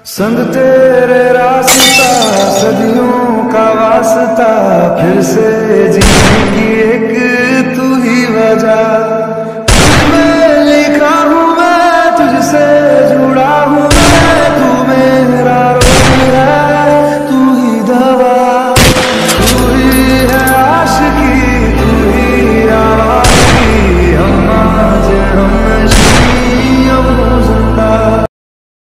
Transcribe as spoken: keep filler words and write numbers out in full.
संग तेरे रास्ता सदियों का वास्ता फिर से जीने की